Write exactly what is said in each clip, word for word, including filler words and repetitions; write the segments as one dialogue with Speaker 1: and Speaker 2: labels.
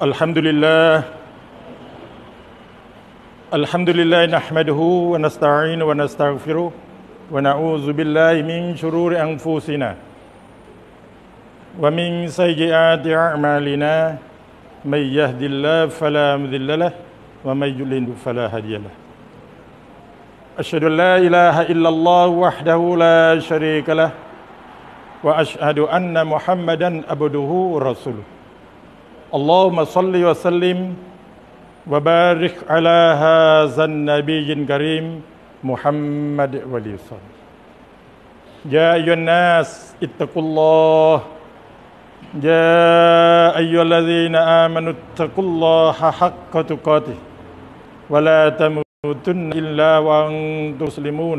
Speaker 1: الحمد لله الحمد لله نحمده ونستعينه ونستغفره ونعوذ بالله من شرور أنفسنا ومن سيئات أعمالنا من يهد الله فلا مضل له ومن يضلل فلا هادي له أشهد أن لا إله إلا الله وحده لا شريك له وأشهد أن محمدا عبده ورسوله اللهم صل وسلم وبارك على هذا النبي الكريم محمد وعلى آله يا أيها الناس اتقوا الله يا أيها الذين آمنوا اتقوا الله حق تقاته ولا تموتن إلا وأنتم مسلمون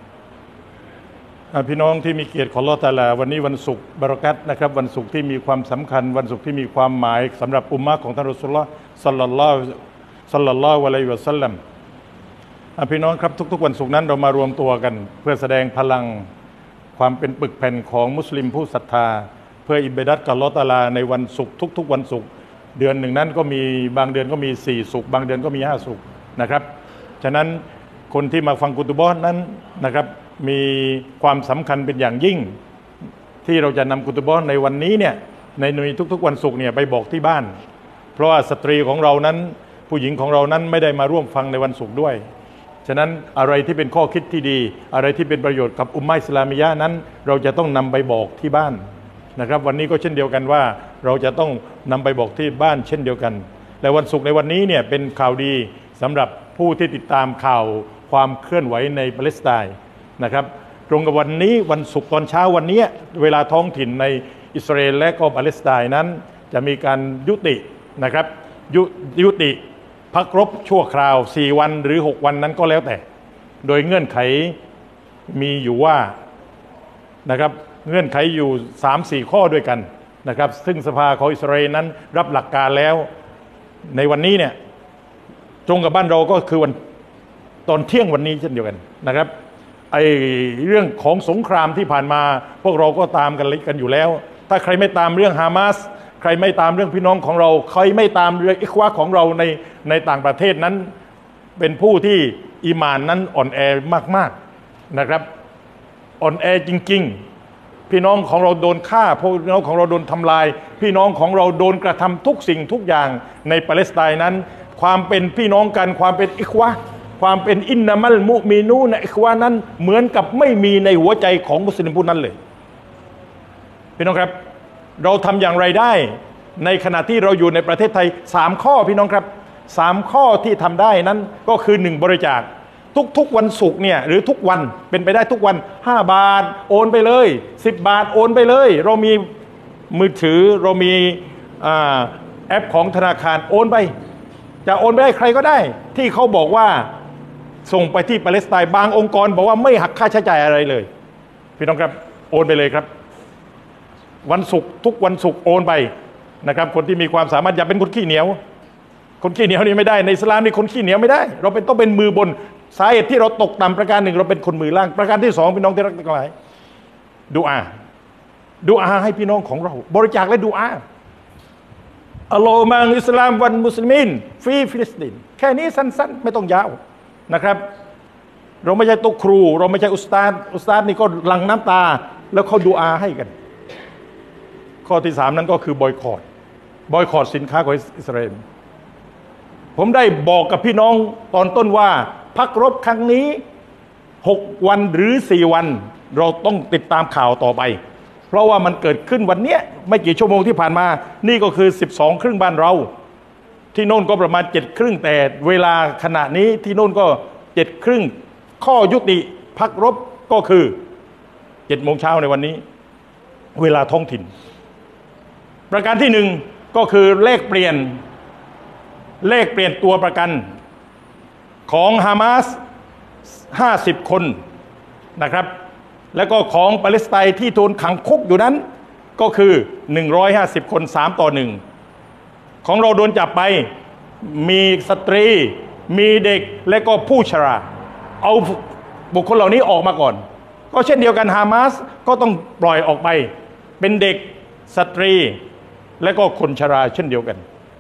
Speaker 1: พี่น้องที่มีเกียรติของอัลเลาะห์ตะอาลาวันนี้วันศุกร์บะเราะกัตนะครับวันศุกร์ที่มีความสำคัญวันศุกร์ที่มีความหมายสำหรับอุมมะห์ของท่านรอซูลุลลอฮ์ศ็อลลัลลอฮุศ็อลลัลลอฮุอะลัยฮิวะซัลลัมพี่น้องครับทุกๆวันศุกร์นั้นเรามารวมตัวกันเพื่อแสดงพลังความเป็นปึกแผ่นของมุสลิมผู้ศรัทธาเพื่ออิบาดัตกับอัลเลาะห์ตะอาลาในวันศุกร์ทุกๆวันศุกร์เดือนหนึ่งนั้นก็มีบางเดือนก็มีสี่ศุกร์บางเดือนก็มีห้าศุกร์นะครับฉะนั้นคนที่มาฟังกุตุบะห์นั้นนะครับมีความสำคัญเป็นอย่างยิ่งที่เราจะนำกุตุบะห์ในวันนี้เนี่ยในในทุกๆวันศุกร์เนี่ยไปบอกที่บ้านเพราะว่าสตรีของเรานั้นผู้หญิงของเรานั้นไม่ได้มาร่วมฟังในวันศุกร์ด้วยฉะนั้นอะไรที่เป็นข้อคิดที่ดีอะไรที่เป็นประโยชน์กับอุมมะห์อิสลามียะห์นั้นเราจะต้องนำไปบอกที่บ้านนะครับวันนี้ก็เช่นเดียวกันว่าเราจะต้องนำไปบอกที่บ้านเช่นเดียวกันและวันศุกร์ในวันนี้เนี่ยเป็นข่าวดีสำหรับผู้ที่ติดตามข่าวความเคลื่อนไหวในปาเลสไตน์นะครับตรงกับวันนี้วันศุกร์ตอนเช้าวันนี้เวลาท้องถิ่นในอิสราเอลและก็ปาเลสไตน์นั้นจะมีการยุตินะครับยยุติพักรบชั่วคราวสี่วันหรือหกวันนั้นก็แล้วแต่โดยเงื่อนไขมีอยู่ว่านะครับเงื่อนไขอยู่ สามสี่ ข้อด้วยกันนะครับซึ่งสภาของอิสราเอลนั้นรับหลักการแล้วในวันนี้เนี่ยตรงกับบ้านเราก็คือวันตอนเที่ยงวันนี้เช่นเดียวกันนะครับไอเรื่องของสงครามที่ผ่านมาพวกเราก็ตามกันกันอยู่แล้วถ้าใครไม่ตามเรื่องฮามาสใครไม่ตามเรื่องพี่น้องของเราใครไม่ตามเรื่องอิควาของเราในในต่างประเทศนั้นเป็นผู้ที่อีหม่านนั้นอ่อนแอมากๆนะครับอ่อนแอจริงๆพี่น้องของเราโดนฆ่าพี่น้องของเราโดนทำลายพี่น้องของเราโดนกระทำทุกสิ่งทุกอย่างในปาเลสไตน์นั้นความเป็นพี่น้องกันความเป็นอิควาความเป็นอินนามัลมุมินูนอิควานั้นเหมือนกับไม่มีในหัวใจของมุสลิมผู้นั้นเลยพี่น้องครับเราทำอย่างไรได้ในขณะที่เราอยู่ในประเทศไทยสามข้อพี่น้องครับสามข้อที่ทำได้นั้นก็คือหนึ่งบริจาคทุกๆวันศุกร์เนี่ยหรือทุกวันเป็นไปได้ทุกวันห้าบาทโอนไปเลยสิบบาทโอนไปเลยเรามีมือถือเรามีแอปของธนาคารโอนไปจะโอนไปให้ใครก็ได้ที่เขาบอกว่าส่งไปที่ปาเลสไตน์บางองค์กรบอกว่าไม่หักค่าใช้จ่ายอะไรเลยพี่น้องครับโอนไปเลยครับวันศุกร์ทุกวันศุกร์โอนไปนะครับคนที่มีความสามารถอย่าเป็นคนขี้เหนียวคนขี้เหนียวนี่ไม่ได้ในอิสลามนี่คนขี้เหนียวไม่ได้เราเป็นต้องเป็นมือบนสาเหตุที่เราตกต่ำประการหนึ่งเราเป็นคนมือล่างประการที่สองพี่น้องที่รักทั้งหลายดูอาดูอาให้พี่น้องของเราบริจาคและดูอาอัลลอฮฺมังอิสลามวันมุสลิมินฟีฟิลิสตินแค่นี้สั้นๆไม่ต้องยาวนะครับเราไม่ใช่โต๊ะครูเราไม่ใช่อุสตาดอุสตาดนี่ก็หลั่งน้ำตาแล้วเขาดูอาให้กันข้อที่สามนั้นก็คือบอยคอตบอยคอตสินค้าของอิสราเอลผมได้บอกกับพี่น้องตอนต้นว่าพักรบครั้งนี้หกวันหรือสี่วันเราต้องติดตามข่าวต่อไปเพราะว่ามันเกิดขึ้นวันนี้ไม่กี่ชั่วโมงที่ผ่านมานี่ก็คือสิบสองครึ่งบ้านเราที่โน่นก็ประมาณเจ็ดครึ่งแต่เวลาขณะนี้ที่โน่นก็เจ็ดครึ่งข้อยุติพักรบก็คือเจ็ดโมงเช้าในวันนี้เวลาท้องถิ่นประการที่หนึ่งก็คือเลขเปลี่ยนเลขเปลี่ยนตัวประกันของฮามาสห้าสิบคนนะครับแล้วก็ของปาเลสไตน์ที่โดนขังคุกอยู่นั้นก็คือหนึ่งร้อยห้าสิบคนสามต่อหนึ่งของเราโดนจับไปมีสตรีมีเด็กและก็ผู้ชราเอาบุคคลเหล่านี้ออกมาก่อนก็เช่นเดียวกันฮามาสก็ต้องปล่อยออกไปเป็นเด็กสตรีและก็คนชราเช่นเดียวกัน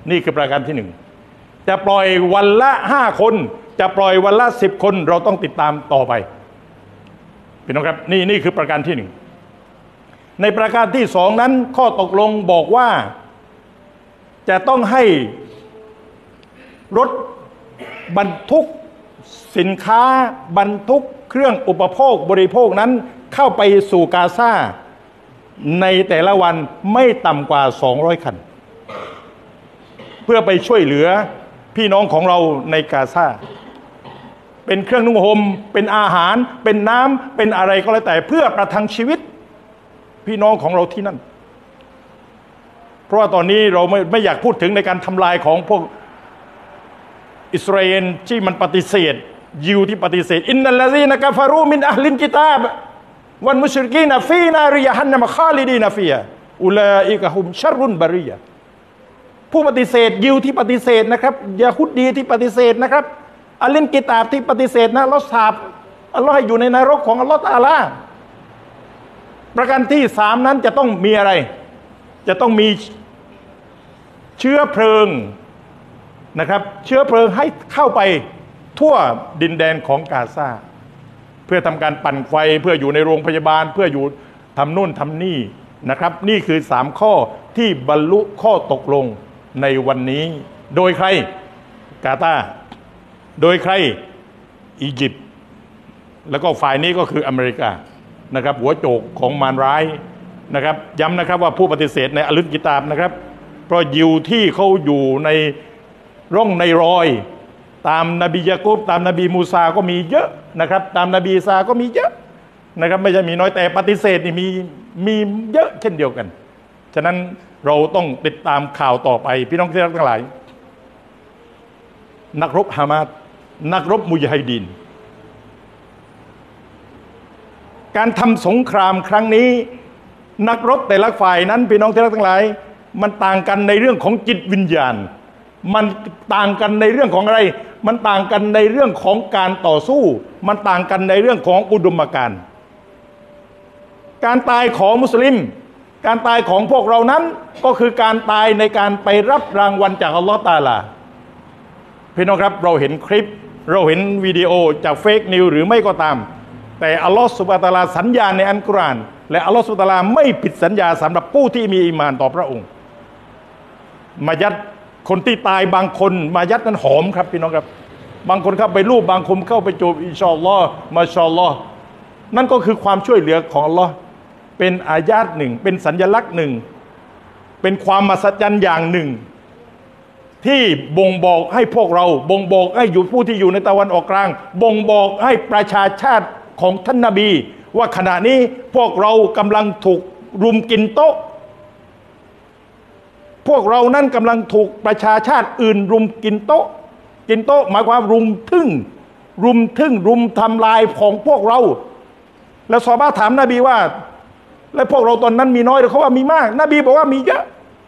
Speaker 1: นี่คือประการที่หนึ่งจะปล่อยวันละห้าคนจะปล่อยวันละสิบคนเราต้องติดตามต่อไปพี่น้องครับนี่นี่คือประการที่หนึ่งในประการที่สองนั้นข้อตกลงบอกว่าจะต้องให้รถบรรทุกสินค้าบรรทุกเครื่องอุปโภคบริโภคนั้นเข้าไปสู่กาซาในแต่ละวันไม่ต่ำกว่าสองร้อยคันเพื่อไปช่วยเหลือพี่น้องของเราในกาซาเป็นเครื่องนุ่งห่มเป็นอาหารเป็นน้ำเป็นอะไรก็แล้วแต่เพื่อประทังชีวิตพี่น้องของเราที่นั่นเพราะว่าตอนนี้เราไม่ไม่อยากพูดถึงในการทำลายของพวกอิสราเอลที่มันปฏิเสธยิวที่ปฏิเสธอินนัลลซีนะกะฟารูมินอะห์ลิลกิตาบวันมุชริกีนฟีนาริยะฮันนะมะคาลิดีนฟียะอุลาอิกะฮุมชัรรุนบาริยะผู้ปฏิเสธยิวที่ปฏิเสธนะครับยะฮูดีที่ปฏิเสธนะครับอัลลินกิตาบที่ปฏิเสธนะอัลเลาะห์สาบอัลเลาะห์ให้อยู่ในนรกของอัลเลาะห์ตะอาลาประการที่สามนั้นจะต้องมีอะไรจะต้องมีเชื้อเพลิงนะครับเชื้อเพลิงให้เข้าไปทั่วดินแดนของกาซาเพื่อทำการปั่นไฟเพื่ออยู่ในโรงพยาบาลเพื่ออยู่ทำนู่นทำนี่นะครับนี่คือสามข้อที่บรรลุข้อตกลงในวันนี้โดยใครกาตาร์โดยใครอียิปต์แล้วก็ฝ่ายนี้ก็คืออเมริกานะครับหัวโจกของมารร้ายนะครับย้ำนะครับว่าผู้ปฏิเสธในอัลลุลกิตาบนะครับเพราะยิวที่เขาอยู่ในร่องในรอยตามนบียะกูบตามนบีมูซาก็มีเยอะนะครับตามนบีอีสาก็มีเยอะนะครับไม่ใช่มีน้อยแต่ปฏิเสธนี่มีมีเยอะเช่นเดียวกันฉะนั้นเราต้องติดตามข่าวต่อไปพี่น้องที่รักทั้งหลายนักรบฮามาสนักรบมุญาฮิดีนการทำสงครามครั้งนี้นักรบแต่ละฝ่ายนั้นพี่น้องที่รักทั้งหลายมันต่างกันในเรื่องของจิตวิญญาณมันต่างกันในเรื่องของอะไรมันต่างกันในเรื่องของการต่อสู้มันต่างกันในเรื่องของอุดมการณ์การตายของมุสลิมการตายของพวกเรานั้นก็คือการตายในการไปรับรางวัลจากอัลลอฮฺตะอาลาพี่น้องครับเราเห็นคลิปเราเห็นวิดีโอจากเฟกนิวหรือไม่ก็ตามแต่อัลลอฮฺซุบฮานะฮูวะตะอาลาสัญญาในอัลกุรอานและอัลลอฮฺซุบฮานะฮูวะตะอาลาไม่ผิดสัญญาสำหรับผู้ที่มีอีมานต่อพระองค์มายัดคนที่ตายบางคนมายัดนั้นหอมครับพี่น้องครับบางคนเข้าไปรูปบางคนเข้าไปจูบอินชาอัลลอฮ์มาชาอัลลอฮ์นั่นก็คือความช่วยเหลือของอัลลอฮ์เป็นอายาตหนึ่งเป็นสัญลักษณ์หนึ่งเป็นความมหัศจรรย์อย่างหนึ่งที่บ่งบอกให้พวกเราบ่งบอกให้อยู่ผู้ที่อยู่ในตะวันออกกลางบ่งบอกให้ประชาชาติของท่านนบีว่าขณะนี้พวกเรากำลังถูกรุมกินโต๊ะพวกเรานั้นกำลังถูกประชาชาติอื่นรุมกินโต๊ะกินโต๊ะหมายความรุมทึ่งรุมทึ่งรุมทำลายของพวกเราแล้วซอฮาบะห์ถามนบีว่าแล้วพวกเราตอนนั้นมีน้อยหรือเขาว่ามีมากนบีบอกว่ามีเยอะ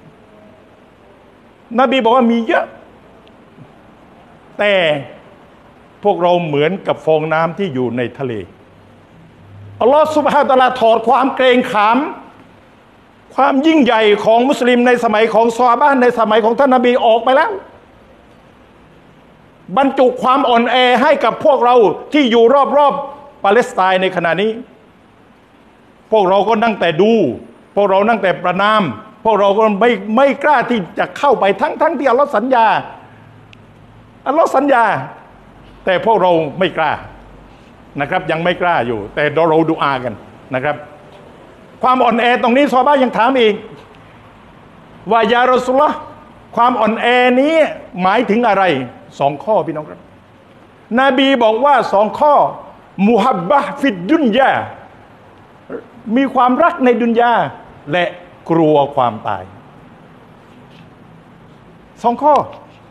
Speaker 1: นบีบอกว่ามีเยอะแต่พวกเราเหมือนกับฟองน้ำที่อยู่ในทะเลอัลลอฮฺซุบฮานะฮูวะตะอาลาถอดความเกรงขามความยิ่งใหญ่ของมุสลิมในสมัยของซอฮาบะห์ในสมัยของท่านนบีออกไปแล้วบรรจุความอ่อนแอให้กับพวกเราที่อยู่รอบๆปาเลสไตน์ในขณะนี้พวกเราก็นั่งแต่ดูพวกเรานั่งแต่ประนามพวกเราก็ไม่ไม่กล้าที่จะเข้าไปทั้งทั้งที่อัลลอฮ์สัญญาอัลลอฮ์สัญญาแต่พวกเราไม่กล้านะครับยังไม่กล้าอยู่แต่เราดุอากันนะครับความอ่อนแอตรงนี้ซอฮาบะห์ยังถามอีกว่ายารอซูลุลลอฮ์ความอ่อนแอนี้หมายถึงอะไรสองข้อพี่น้องครับนบีบอกว่าสองข้อมุฮับบะห์ฟิดดุนยามีความรักในดุนยาและกลัวความตายสองข้อ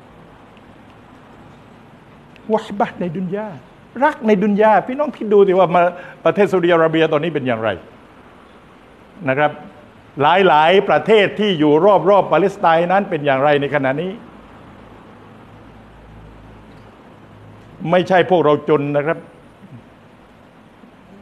Speaker 1: มุฮับบะห์ในดุนยารักในดุนยาพี่น้องคิดดูสิว่ามาประเทศซาอุดิอาระเบียตอนนี้เป็นอย่างไรนะครับหลายๆประเทศที่อยู่รอบๆปาเลสไตน์นั้นเป็นอย่างไรในขณะนี้ไม่ใช่พวกเราจนนะครับ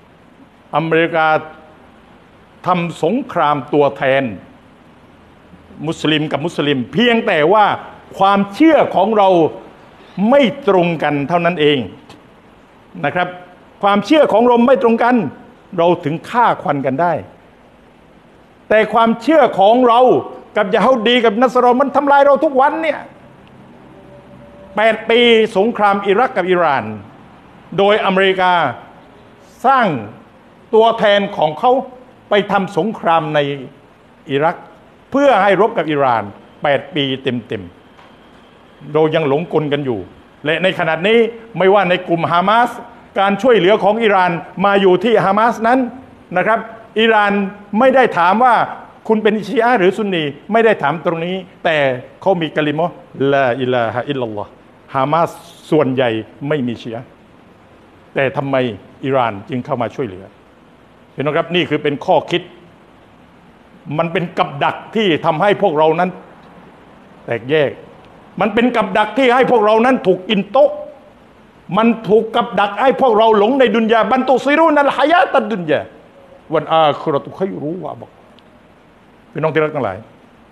Speaker 1: อเมริกาทำสงครามตัวแทนมุสลิมกับมุสลิมเพียงแต่ว่าความเชื่อของเราไม่ตรงกันเท่านั้นเองนะครับความเชื่อของเราไม่ตรงกันเราถึงฆ่าควันกันได้แต่ความเชื่อของเรากับยะฮูดีกับนัสรอมันทำลายเราทุกวันเนี่ยแปดปีสงครามอิรักกับอิหร่านโดยอเมริกาสร้างตัวแทนของเขาไปทำสงครามในอิรักเพื่อให้รบกับอิหร่านแปดปีเต็มๆเรายังหลงกลกันอยู่และในขณะนี้ไม่ว่าในกลุ่มฮามาสการช่วยเหลือของอิหร่านมาอยู่ที่ฮามาสนั้นนะครับอิหร่านไม่ได้ถามว่าคุณเป็นชีอะห์หรือซุนนีไม่ได้ถามตรงนี้แต่เขามีกะลิมะห์ลาอิลาฮะอิลลัลลอฮ์ฮามาสส่วนใหญ่ไม่มีชีอะห์แต่ทำไมอิหร่านจึงเข้ามาช่วยเหลือเห็นไหมครับนี่คือเป็นข้อคิดมันเป็นกับดักที่ทำให้พวกเรานั้นแตกแยกมันเป็นกับดักที่ให้พวกเรานั้นถูกกินโต๊ะมันถูกกับดักให้พวกเราหลงในดุนยาบันตุซิรูนัลฮะยาตัดดุนยาวันอาคิเราะตุคัยรุวะบอกพี่น้องที่รักทั้งหลาย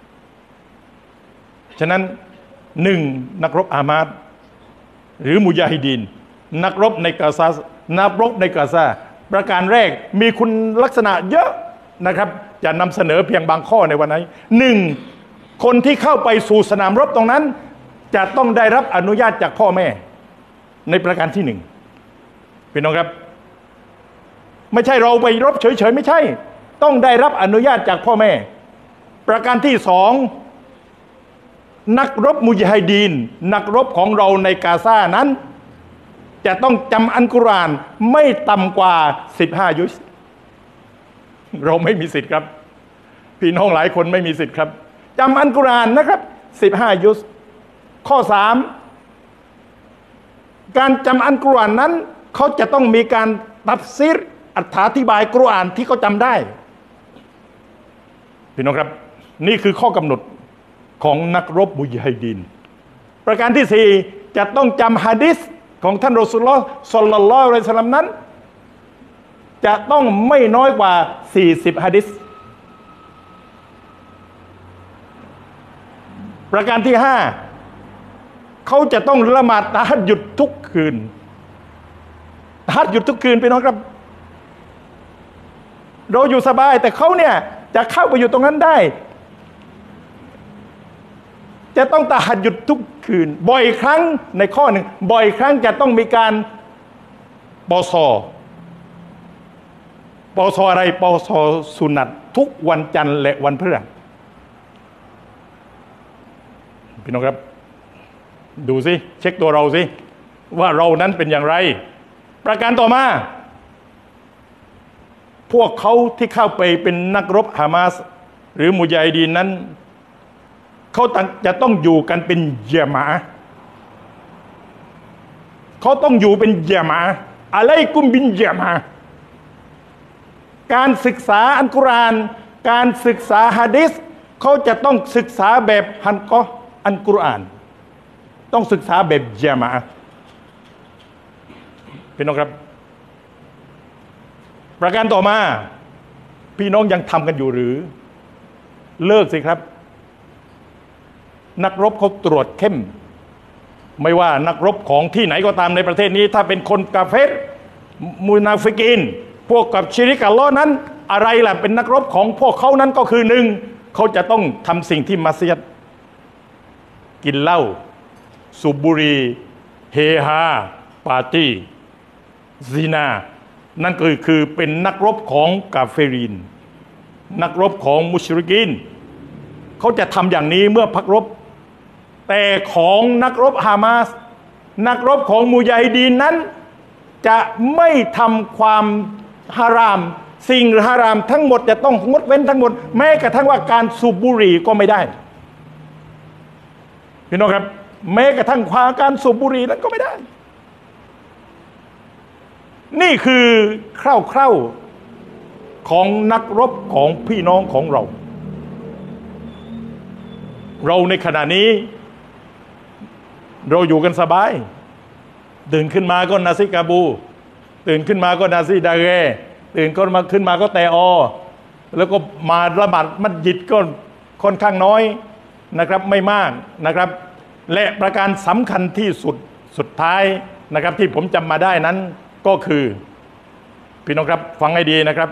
Speaker 1: ฉะนั้นหนึ่งนักรบอามาดหรือมุญาฮิดีนนักรบในกาซานักรบในกาซาประการแรกมีคุณลักษณะเยอะนะครับจะนำเสนอเพียงบางข้อในวันนี้หนึ่งคนที่เข้าไปสู่สนามรบตรงนั้นจะต้องได้รับอนุญาตจากพ่อแม่ในประการที่หนึ่งพี่น้องครับไม่ใช่เราไปรบเฉยๆไม่ใช่ต้องได้รับอนุญาตจากพ่อแม่ประการที่สองนักรบมุญาฮิดีนนักรบของเราในกาซานั้นจะต้องจำอัลกุรอานไม่ต่ำกว่าสิบห้ายุสเราไม่มีสิทธิ์ครับพี่น้องหลายคนไม่มีสิทธิ์ครับจำอัลกุรอานนะครับสิบห้ายุสข้อสามการจำอัลกุรอานนั้นเขาจะต้องมีการตัฟซีรอธิบายกุรอานที่เขาจำได้พี่น้องครับนี่คือข้อกำหนดของนักรบมุญาฮิดีนประการที่สี่จะต้องจำหะดีษของท่านรอซูลุลลอฮ์ศ็อลลัลลอฮุอะลัยฮิวะซัลลัมนั้นจะต้องไม่น้อยกว่าสี่สิบหะดีษประการที่ห้าเขาจะต้องละหมาดตะฮัจญุดทุกคืนตะฮัจญุดทุกคืนพี่น้องครับเราอยู่สบายแต่เขาเนี่ยจะเข้าไปอยู่ตรงนั้นได้จะต้องตะฮัจญุดทุกคืนบ่อยครั้งในข้อหนึ่งบ่อยครั้งจะต้องมีการปอซอปอซออะไรปอซอสุนัตทุกวันจันทร์และวันพฤหัสพี่น้องครับดูสิเช็คตัวเราสิว่าเรานั้นเป็นอย่างไรประการต่อมาพวกเขาที่เข้าไปเป็นนักรบฮามาสหรือมุญาฮิดีนนั้นเขาจะต้องอยู่กันเป็นญะมาอะห์เขาต้องอยู่เป็นญะมาอะห์อะลัยกุมบินญะมาอะห์การศึกษาอัลกุรอานการศึกษาหะดีษเขาจะต้องศึกษาแบบฮันกออัลกุรอานต้องศึกษาแบบญะมาอะห์พี่น้องครับประการต่อมาพี่น้องยังทำกันอยู่หรือเลิกสิครับนักรบเขาตรวจเข้มไม่ว่านักรบของที่ไหนก็ตามในประเทศนี้ถ้าเป็นคนกาเฟรมุนาฟิกีนพวกกับชิริกอัลลอฮ์นั้นอะไรล่ะเป็นนักรบของพวกเขานั้นก็คือหนึ่งเขาจะต้องทำสิ่งที่มัสยิดกินเหล้าสูบบุหรี่เฮฮาปาร์ตี้ซินานั่นคือคือเป็นนักรบของกาเฟรีนนักรบของมุชริกีนเขาจะทำอย่างนี้เมื่อพักรบแต่ของนักรบฮามาสนักรบของมุญาฮิดีนนั้นจะไม่ทำความฮารามสิ่งฮารามทั้งหมดจะต้องงดเว้นทั้งหมดแม้กระทั่งว่าการสูบบุหรี่ก็ไม่ได้พี่น้องครับแม้กระทั่งความการสูบบุหรี่นั้นก็ไม่ได้นี่คือคร่าวๆของนักรบของพี่น้องของเราเราในขณะนี้เราอยู่กันสบายตื่นขึ้นมาก็นาซิกาบูตื่นขึ้นมาก็นาซิดาเกตื่นก็มาขึ้นมาก็แตออแล้วก็มาละหมาดมัสยิดก็ค่อนข้างน้อยนะครับไม่มากนะครับและประการสำคัญที่สุดสุดท้ายนะครับที่ผมจำมาได้นั้นก็คือพี่น้องครับฟังให้ดีนะครับ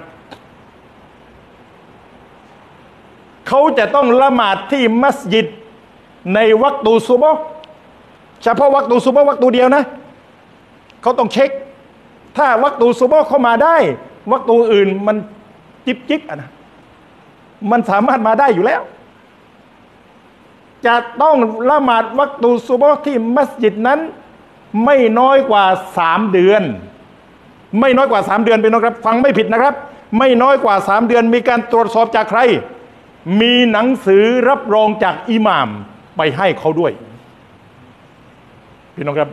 Speaker 1: เขาจะต้องละหมาดที่มัสยิดในวักตูซุบฮ์เฉพาะวักตูซุบฮ์วักตูเดียวนะเขาต้องเช็คถ้าวักตูซุบฮ์เข้ามาได้วักตูอื่นมันจิบจิบนะมันสามารถมาได้อยู่แล้วจะต้องละหมาดวักตูซุบฮ์ที่มัสยิดนั้นไม่น้อยกว่าสามเดือนไม่น้อยกว่าสามเดือนเป็นนะครับฟังไม่ผิดนะครับไม่น้อยกว่าสามเดือนมีการตรวจสอบจากใครมีหนังสือรับรองจากอิหม่ามไปให้เขาด้วยพี่น้องครับ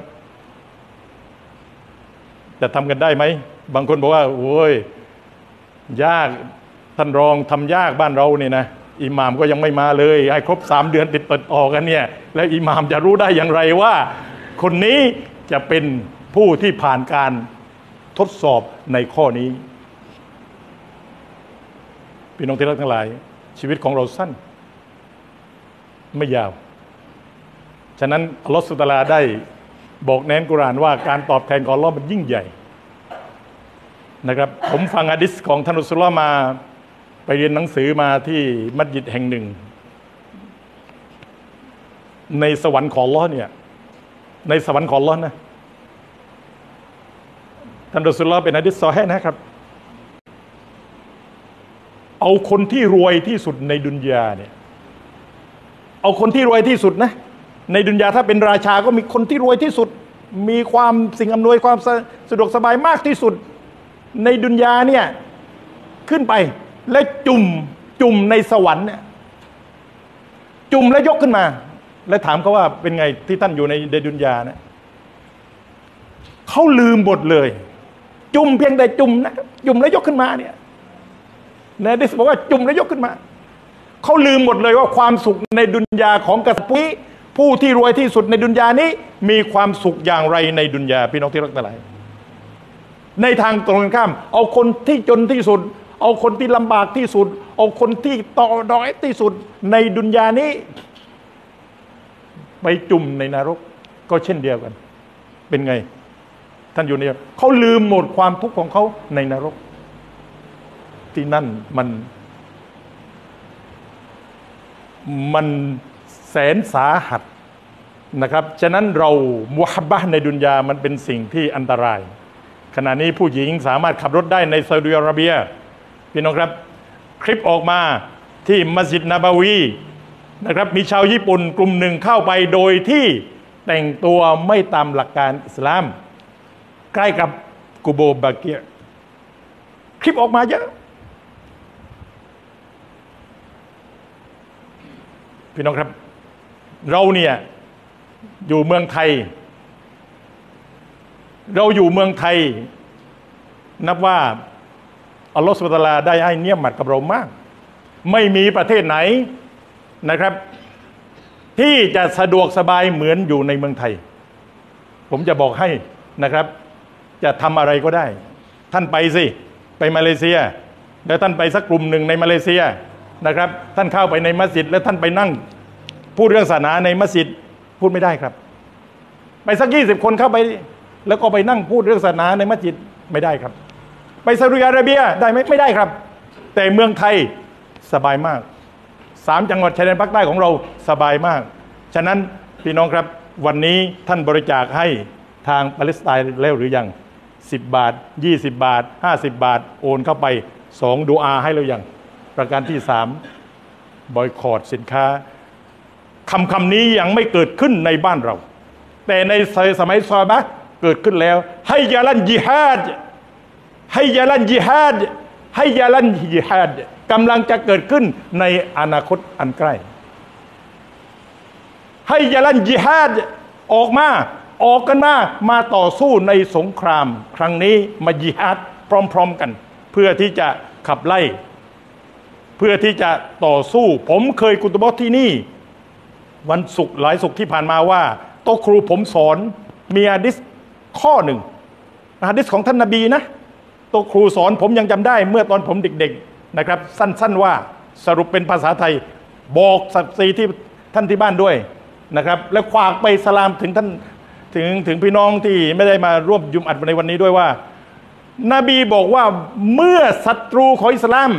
Speaker 1: จะทำกันได้ไหมบางคนบอกว่าโอ้ยยากท่านรองทำยากบ้านเราเนี่ยนะอิหม่ามก็ยังไม่มาเลยให้ครบสามเดือนติดต่อกันเนี่ยแล้วอิหม่ามจะรู้ได้อย่างไรว่าคนนี้จะเป็นผู้ที่ผ่านการทดสอบในข้อนี้พี่น้องที่รักทั้งหลายชีวิตของเราสั้นไม่ยาวฉะนั้นอัลลอฮฺซุบฮานะฮูวะตะอาลาได้บอกในอัลกุรอานว่าการตอบแทนของอัลลอฮ์มันยิ่งใหญ่นะครับผมฟังหะดีษของท่านรอซูลุลลอฮ์มาไปเรียนหนังสือมาที่มัสยิดแห่งหนึ่งในสวรรค์ของอัลลอฮ์เนี่ยในสวรรค์ของอัลลอฮ์นะท่านรอซูลุลลอฮ์เป็นหะดีษซอฮีฮ์นะครับเอาคนที่รวยที่สุดในดุนยาเนี่ยเอาคนที่รวยที่สุดนะในดุนยาถ้าเป็นราชาก็มีคนที่รวยที่สุดมีความสิ่งอำนวยความสะดวกสบายมากที่สุดในดุนยาเนี่ยขึ้นไปและจุ่มจุ่มในสวรรค์เนี่ยจุ่มแล้วยกขึ้นมาแล้วถามเขาว่าเป็นไงที่ท่านอยู่ในในดุนยาเนี่ยเขาลืมหมดเลยจุ่มเพียงแต่จุ่มนะจุ่มแล้วยกขึ้นมาเนี่ยในหะดีษบอกว่าจุ่มแล้วยกขึ้นมาเขาลืมหมดเลยว่าความสุขในดุนยาของกษัตริย์ผู้ที่รวยที่สุดในดุนยานี้มีความสุขอย่างไรในดุนยาพี่น้องที่รักทั้งหลายในทางตรงกันข้ามเอาคนที่จนที่สุดเอาคนที่ลำบากที่สุดเอาคนที่ต่อด้อยที่สุดในดุนยานี้ไปจุ่มในนรกก็เช่นเดียวกันเป็นไงท่านอยู่เนี่ยเขาลืมหมดความทุกข์ของเขาในนรกที่นั่นมันมันแสนสาหัสนะครับฉะนั้นเรามุฮับบะห์ในดุนยามันเป็นสิ่งที่อันตรายขณะนี้ผู้หญิงสามารถขับรถได้ในซาอุดิอาระเบียพี่น้องครับคลิปออกมาที่มัสยิดนบาวีนะครับมีชาวญี่ปุ่นกลุ่มหนึ่งเข้าไปโดยที่แต่งตัวไม่ตามหลักการอิสลามใกล้กับกุโบบาเกียคลิปออกมาเยอะพี่น้องครับเราเนี่ยอยู่เมืองไทยเราอยู่เมืองไทยนับว่าอัลลอฮฺซุบฮานะฮูวะตะอาลาได้ให้เนียมัตกับเรามากไม่มีประเทศไหนนะครับที่จะสะดวกสบายเหมือนอยู่ในเมืองไทยผมจะบอกให้นะครับจะทำอะไรก็ได้ท่านไปสิไปมาเลเซียแล้วท่านไปสักกลุ่มหนึ่งในมาเลเซียนะครับท่านเข้าไปในมัสยิดแล้วท่านไปนั่งพูดเรื่องศาสนาในมัสยิดพูดไม่ได้ครับไปสักยี่สิบคนเข้าไปแล้วก็ไปนั่งพูดเรื่องศาสนาในมัสยิดไม่ได้ครับไปซาอุดิอาระเบียได้ไหมไม่ได้ครับแต่เมืองไทยสบายมากสามจังหวัดชายแดนภาคใต้ของเราสบายมากฉะนั้นพี่น้องครับวันนี้ท่านบริจาคให้ทางปาเลสไตน์แล้วหรือยังสิบบาทยี่สิบบาทห้าสิบบาทโอนเข้าไปสองดูอาให้แล้วยังประการที่สามบอยคอตสินค้าคำคำนี้ยังไม่เกิดขึ้นในบ้านเราแต่ในสมัยซอฮาบะห์เกิดขึ้นแล้วให้ยาลันญิฮาดให้ยาลันญิฮาดให้ยาลันญิฮาดกำลังจะเกิดขึ้นในอนาคตอันใกล้ให้ยาลันญิฮาดออกมาออกกันมามาต่อสู้ในสงครามครั้งนี้มาญิฮาดพร้อมๆกันเพื่อที่จะขับไล่เพื่อที่จะต่อสู้ผมเคยกุตบะห์ที่นี่วันศุกร์หลายศุกร์ที่ผ่านมาว่าโต๊ะครูผมสอนมีหะดีษข้อหนึ่งหะดีษของท่านนบีนะโต๊ะครูสอนผมยังจำได้เมื่อตอนผมเด็กๆนะครับสั้นๆว่าสรุปเป็นภาษาไทยบอกศักดิ์ศรีที่ท่านที่บ้านด้วยนะครับและฝากไปสลามถึงท่านถึงถึงพี่น้องที่ไม่ได้มาร่วมยุมอัดในวันนี้ด้วยว่านบีบอกว่าเมื่อศัตรูของอิสลาม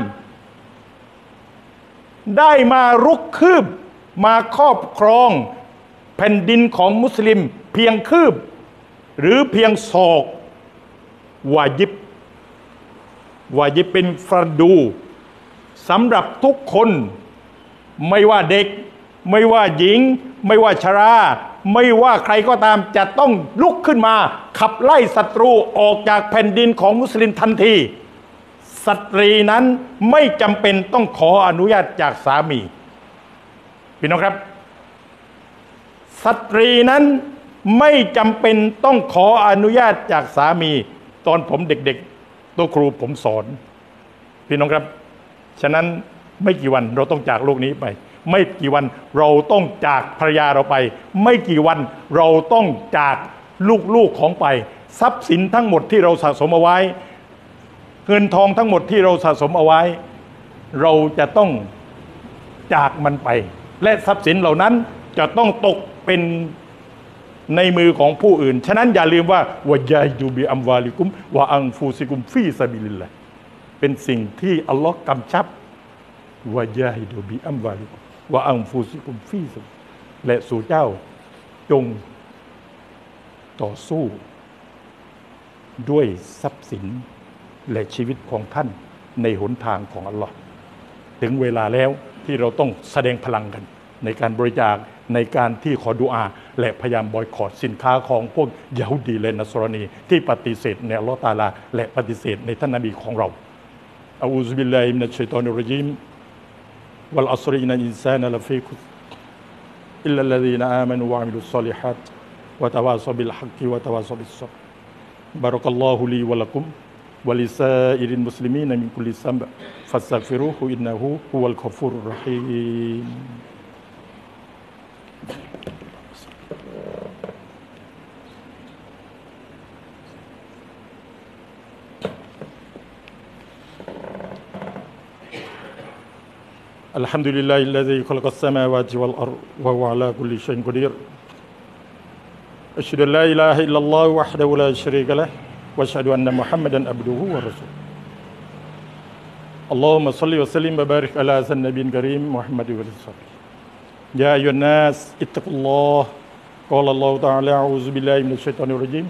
Speaker 1: ได้มารุกคืบมาครอบครองแผ่นดินของมุสลิมเพียงคืบหรือเพียงศอกวาญิบวาญิบเป็นฟารดูสำหรับทุกคนไม่ว่าเด็กไม่ว่าหญิงไม่ว่าชราไม่ว่าใครก็ตามจะต้องลุกขึ้นมาขับไล่ศัตรูออกจากแผ่นดินของมุสลิมทันทีสตรีนั้นไม่จำเป็นต้องขออนุญาตจากสามีพี่น้องครับสตรีนั้นไม่จำเป็นต้องขออนุญาตจากสามีตอนผมเด็กๆตัวครูผมสอนพี่น้องครับฉะนั้นไม่กี่วันเราต้องจากโลกนี้ไปไม่กี่วันเราต้องจากภรรยาเราไปไม่กี่วันเราต้องจากลูกๆของไปทรัพย์สินทั้งหมดที่เราสะสมเอาไว้เงินทองทั้งหมดที่เราสะสมเอาไว้เราจะต้องจากมันไปและทรัพย์สินเหล่านั้นจะต้องตกเป็นในมือของผู้อื่นฉะนั้นอย่าลืมว่าวะยาฮิดูบิอัมวาลิกุมวะอังฟูซิกุมฟีซะบิลิลลาห์เป็นสิ่งที่อัลลอฮ์กำชับวะยาฮิดูบิอัมวาลิกุมวะอังฟูซิกุมฟีซะและสู่เจ้าจงต่อสู้ด้วยทรัพย์สินและชีวิตของท่านในหนทางของอัลลอฮ์ถึงเวลาแล้วที่เราต้องแสดงพลังกันในการบริจาคในการที่ขอดุอาและพยายามบอยคอตสินค้าของพวกยะฮูดีและนัสรอนีที่ปฏิเสธในอัลลอฮ์ตะอาลาและปฏิเสธในท่านนบีของเราอะอูซุบิลลาฮิมินัชชัยฏอนิรเราะญีมวัลอัศรอินนัลอินซานะละฟีคุสอิลลัลลซีนะอามานูวะอะมิลุศศอลิฮาตวะตะวาซอบิลฮักกิวะตะวาซอบิศศอบรบารักัลลอฮุลีวะละกุมวะลิซาอิริลมุสลิมีนมินกุลิซัมบะฟัสตัฆฟิรูฮุอินนะฮูฮุวัลฆอฟูรุรเราะฮีมالحمد لله الذي خلق السماوات والأرض وهو على كل شيء قدير أشهد أن لا إله إلا الله وحده لا شريك له وأشهد أن محمدا عبده ورسوله اللهم صل وسلم وبارك على سيدنا النبي الكريم محمد وصحبه يا أيها الناس اتقوا الله قال الله تعالى أعوذ بالله من الشيطان الرجيم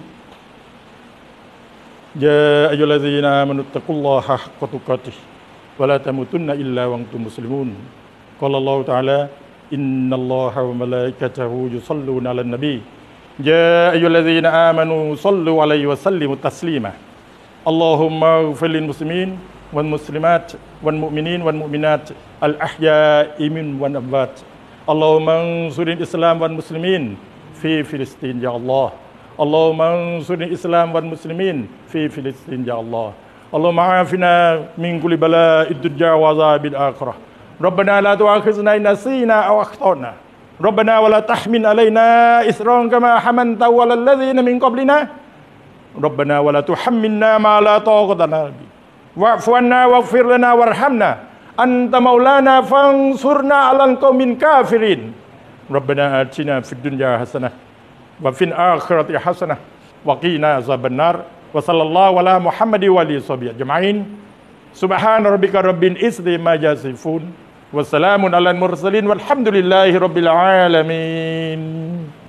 Speaker 1: يا أيها الذين آمنوا اتقوا الله حق تقاته ولا تموتن إلا وأنتم مسلمون قال الله تعالى إن الله وملائكته يصلون على النبي يا أيها الذين آمنوا صلوا عليه وسلموا تسليما اللهم اغفر للمسلمين والمسلمات والمؤمنين والمؤمنات الأحياء منهم والأموات اللهم انصر الإسلام والمسلمين في فلسطين يا الله اللهم انصر الإسلام والمسلمين في فلسطين يا الله اللهم عافنا من كل بلاء الدنيا وعذاب الآخرة ربنا لا تؤاخذنا إن نسينا أو أخطأنا ربنا ولا تحمل علينا إصرا كما حملته على الذين من قبلنا ربنا ولا تحملنا ما لا طاقة لنا به واعف عنا واغفر لنا وارحمنا أنت مولانا فانصرنا على القوم الكافرين ربنا آتنا في الدنيا حسنة وفي الآخرة حسنة وقنا عذاب النار وصلى الله على محمد وآله وصحبه أجمعين سبحان ربك رب العزة عما يصفون وسلام على المرسلين والحمد لله رب العالمين